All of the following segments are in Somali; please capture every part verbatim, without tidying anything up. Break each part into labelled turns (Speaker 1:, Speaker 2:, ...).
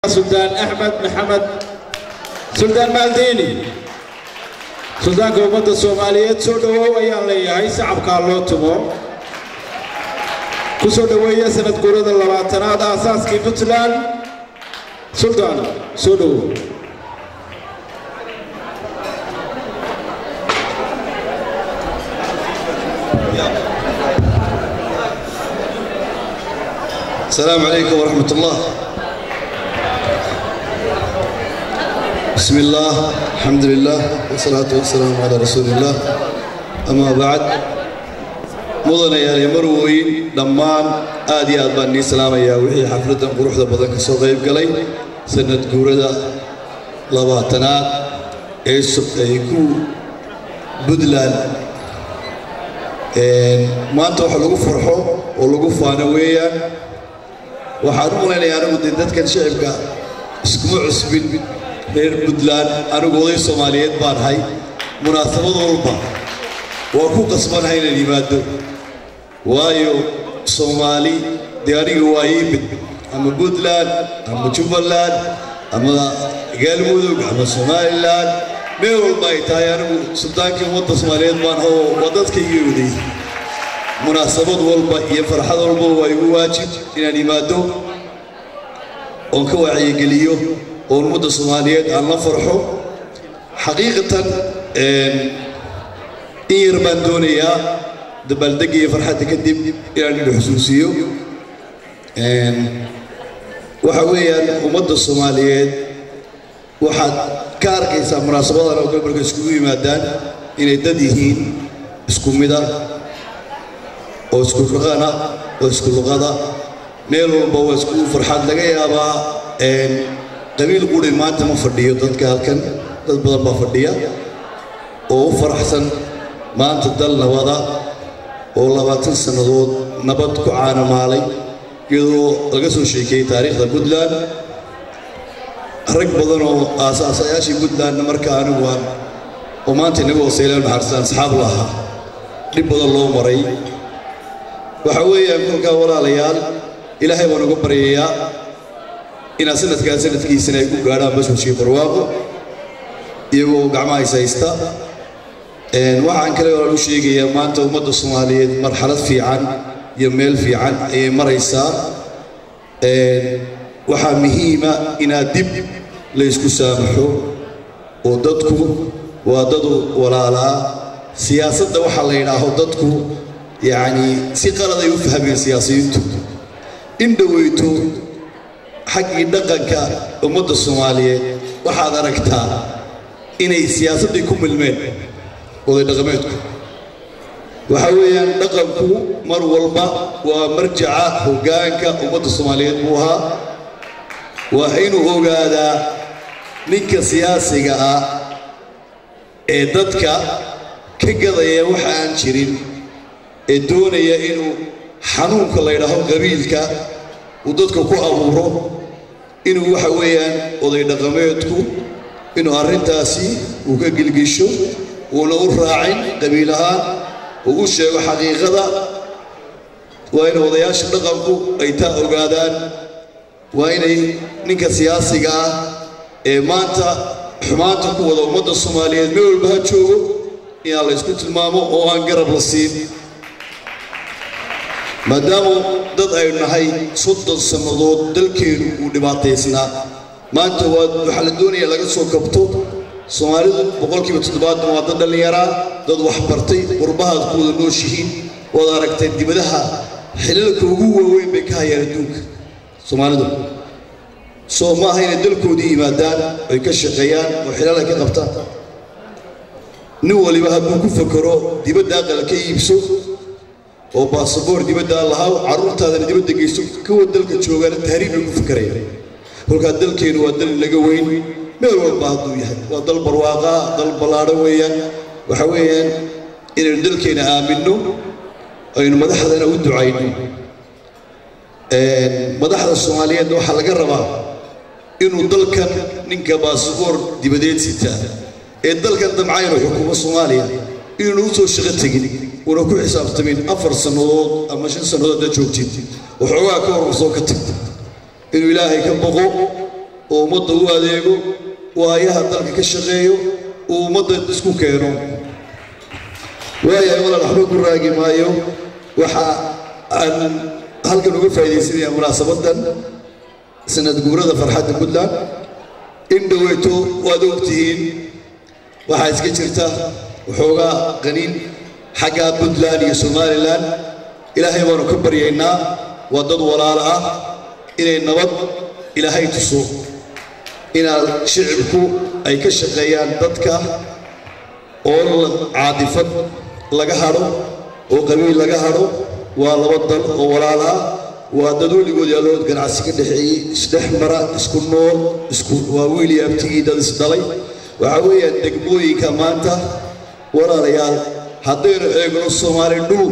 Speaker 1: سلطان أحمد محمد سلطان مالديني سلطان قومة الصومالية سودو ويان لي هاي سعب كارلو تمو كسودو ويا سنة قرود اللواتنات أساس كي بطلان سلطان سودو
Speaker 2: السلام عليكم ورحمة الله. بسم الله الحمد لله والصلاة والسلام على رسول الله. أما بعد مدن يا مروين دمان آدي أدباني سلام يا وحي حفلة قروح بدك صغير قلي سنة قورة لباتنا إيش يكو بدلان ما أنتوا حلو فرحوا ولقوا فانا ويا وحارمون لي أنا مدينة كان شعبك اسمه عسبين غير بدلان أنا قولي الصوماليات بار هاي مناسبة ضربة وأكو قسمان هاي اللي مادو وايو صومالي دياري وايب أما بدلان أما جبلان أما قلمودك أما صوماليلان ميول بايت هاي أنا سلطان كي وضع الصوماليات بار هو وضعت كي يودي مناسبة والبا يفرح والبا ويقول واجب إنني ما دو ونكوع يقليو ونمد الصوماليات أن نفرحوا حقيقة إيرمان دونيا دبلدقي فرحتي كدب يعني الحسوسيو وحويا ومد الصوماليات واحد كاركيسا مناسبة لو قبل كسكوي مادان إن يدديهين اسكوميدا oo isku luqana oo isku luqada meel walba waa isku farxad laga yaabaa een qabiil quri maanta ma fadhiyo dadka halkan dad badan baa fadhiya oo faraxsan maanta dal nabada oo labaatan sanadood nabad ku caanamaalay iyadoo laga soo sheekay taariikhda Puntland rag badan oo aasaasayaashii Puntland markaa anigu waan oo maanta inagu wasaylaan harsan asxaab laha dib badan loo maray وحويا كل كولا ليال إلهي ونقول بريا إن سنة كاسنة كي سنة يكون قارا بس وشي برواقو يبغوا جماعة سايستا إن وعن كلا ولا شيء يا ما أنت ومد الصومالية مرحلة في عن يميل في عن مريسا إن وحمهيمة إن دب ليسكو سامحو ودتكو وددو ولا لا سياسة وحلينا هدتكو يعني سيقرأ يفهم السياسيين إن دويتو حق دقنك أمد الصومالية وحاضركتها إن السياسة يكون المال وذي دقمتكم وحويا دقنكو مر والبا ومرجع هوغانك أمد الصومالية بوها وحين هوغادا منك سياسي إدتك كقضية وحان شرين الدنيا إنه حنون كلا يراهم قبيلك ودتك كو أبوره إنه وحويا وضي دقمتكو إنه أرنتاسي وكجل جيشو ونور راعين قبيلها ووش حقيقة وإنه وضياش دقمكو أيتاء وقادان وإنه نك سياسي جا ما أنت حماتك وضو مدة الصومالية ميول بهتشو يا الله يسكت المامو وأنقرب للصين ما داموا ضد أيون هاي صد السماوات دلكين ودباتيسنا ما أنت وحل الدنيا لقد سوكبتو سومالي بقول كي بتدبات ما ضد اللي يرى ضد وحبرتي وربها تقول النوشين ودارك تدي بدها حللك وجوه وين بكايا ردوك سومالي دول سو ما هي ندلكو دي مادان ويكشف غيان وحلالك قبطان نو اللي بهبو كفكرو دي بدها قال كيبسو وباسبور دي بدأ الله وعروت هذا اللي بدأ يسوق كو دلك تشوغان التهريب اللي كفكريه هلك دلك إنه دل لجوين ما هو بعض وياه ودل برواقة دل بلارويا وحويا إن دلك إنه آمنه إنه مدح هذا أنا ود عينه مدح هذا الصوماليين ده حلقة الربا إنه دلك نك باسبور دي بدأت ستة الدلك أنت معايا حكومة الصومالية إنه وصل شغلتك ونكون حساب تمين أفر سنوات أما شن سنوات ده شوكتين وحواك ورسوك تكت إنه إلهي كبقو oo ummadda u adeego waayaha dalka ka shaqeeyo oo ummadda isku keeno waayahay walaal waxba ku raagi maayo waxa aan halkan uga faa'iidaysanayaa munaasabadan sanad guurada farxadda Puntland in dhaweyto waad ogtihiin waxaa iska jirta waxoogaa qaniin xagga Puntland iyo Somaliland ilaahay baanu ka baryaynaa waa dad walaal ah inay nabad ilaahay tuso inaad shicibku ay ka shaqeeyaan dadka oo caadifad laga haro oo qabiil laga haro waa laba dal oo walaal ah waa dad weligood yaalood ganacsi ka dhaxeeyay isdhex mara isku nool isku waa wiil iyo abtigii dad isdhalay waxa weeyaan degmooyinka maanta walaalayaal haddaynu eegno Soomaali dhul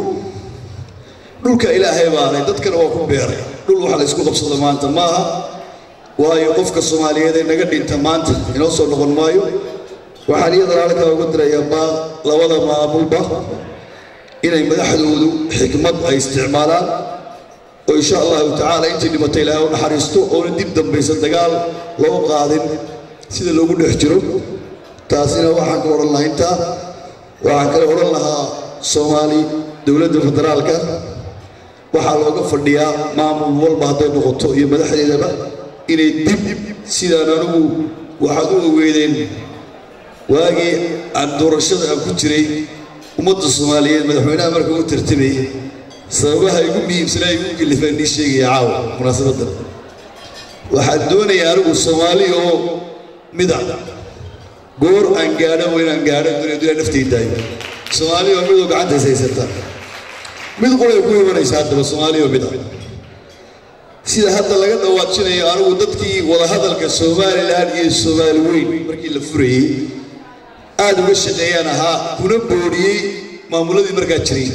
Speaker 2: dhulka ilaahay baaray dadkana waa ku beeray dhul waxa la isku qabsado maanta maaha waayo qofka Soomaaliyeed ee naga dhinta maanta inoo soo noqon maayo waxaan iyadana halka ugu dirayaa baa labada maamulba inay madaxdoodu xikmad ay isticmaalaan oo insha Allah ta'ala intii dhimatay ilaahay u naxariisto oo dib dambaysa dagaal loo qaadin sida loogu dhex jiro taasina waxaan ka oran lahaa inta waxaan kale oran lahaa Soomaali dawladda federaalka waxa looga fadhiyaa maamul walba haday noqoto iyo madaxdeedaba inay dib sidaan anigu waxaad u weydeen waagi aan doorashada aan ku jiray ummadda Soomaaliyeed madaxweynaha markuu u tartamay sababaha ugu muhiimsan ugu kalifan sheegay caaw munaasabadan waxaan doonayaa anigu Soomaali oo midab goor aan gaadho weyn gaadho dunida naftayda Soomaali oo midab gacanta haysata mid qolay ku imanaysa hadda Soomaali oo midab sida hadda laga dhawaajinayo anigu dadkii wada hadalka Soomaaliland iyo Soomaali weyn markii la furayay aad uga shaqeeyaan ahaa kuna booriyay maamuladii markaa jiray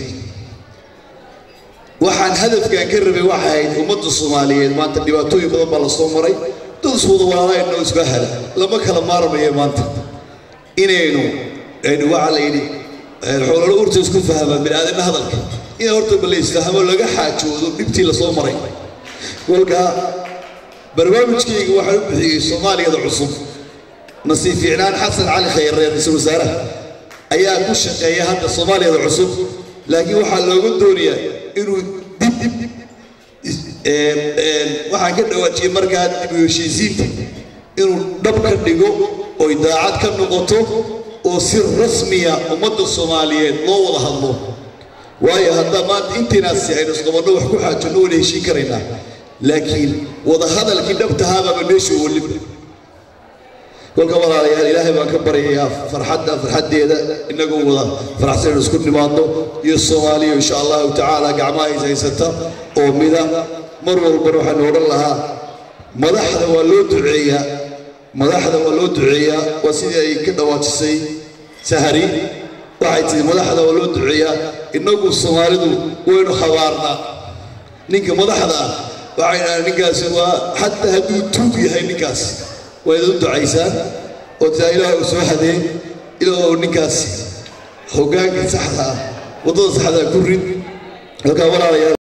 Speaker 2: waxaan hadafkan ka rabay waxa ay ummadda Soomaaliyeed maanta dhibaatooyin badan baa la soo maray dad isku walaalayn oo isku hal lama kala maarmayo maanta inaynu aynu waxa la yiri xoolo urta isku fahmaan bini'aadamka hadalka in horta bal islaamo laga xaajoodo dhibtii la soo maray walka barnaamijkayga waxa uu bixiyay Soomaaliyada cusub nasiib fiicnaan Xasan Cali Khayr ra'iisul wasaaraha ayaa ku shaqeeya hadda Soomaaliyada cusub laakiin waxa looga doonayaa inuu dib dib ee ee waxa ka dhawaajiyay markaa dib u heshiisiinta inuu dhab ka dhigo oo daacad ka noqoto oo si rasmi ah ummadda Soomaaliyeed loo wada hadlo waayo hadda maanta intiinaasi aynu isqabano wax ku xaajino wada heshiin karaynaa laakiin wada hadalkii dhabtahaaba meesha uu lib kolka walaalayaal ilaahay baan ka baryayaa farxadda farxadeeda inagu wada faraxsan isku nimaadno iyo Soomaaliya insha Allah ta'ala gacmaha haysata oo mida mar walba waxaan oran lahaa madaxda waa loo duceeyaa madaxda waa loo duceeyaa waa sidii ay ka dhawaajisay sahari waxay tii madaxda waa loo duceeyaa inagu Soomaalidu waynu khabaarna ninka madaxda waxay ninkaas waa hatta haduu tuug yahay ninkaas وإذا دعيسان وتلاقيه سوحده إلى نكاس هجاج صحة وضد صحة كورين وكان ولا